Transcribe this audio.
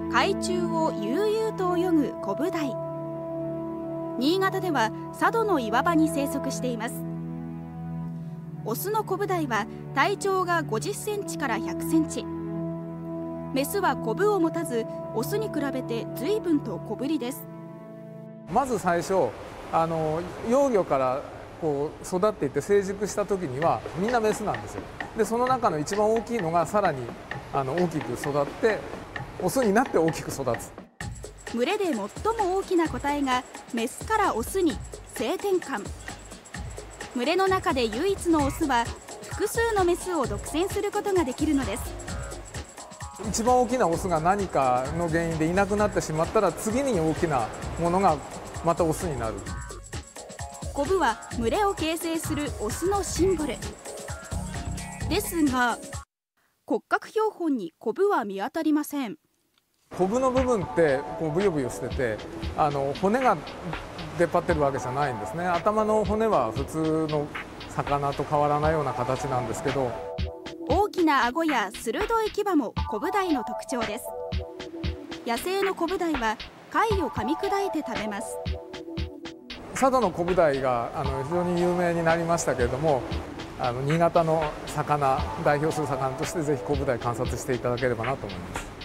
海中を悠々と泳ぐコブダイ。新潟では佐渡の岩場に生息しています。オスのコブダイは体長が50センチから100センチ。メスはコブを持たず、オスに比べて随分と小ぶりです。 まず最初幼魚からこう育っていって成熟した時にはみんなメスなんですよ。でその中の一番大きいのがさらに大きく育ってオスになって大きく育つ。 群れで最も大きな個体がメスからオスに性転換。群れの中で唯一のオスは複数のメスを独占することができるのです。 一番大きなオスが何かの原因でいなくなってしまったら次に大きなものがまたオスになる。 コブは群れを形成するオスのシンボルですが、骨格標本にコブは見当たりません。 コブの部分ってこうブヨブヨしてて骨が出っ張ってるわけじゃないんですね。頭の骨は普通の魚と変わらないような形なんですけど、 大きな顎や鋭い牙もコブダイの特徴です。野生のコブダイは貝を噛み砕いて食べます。 佐渡のコブダイが非常に有名になりましたけれども、新潟の魚代表する魚としてぜひコブダイ観察していただければなと思います。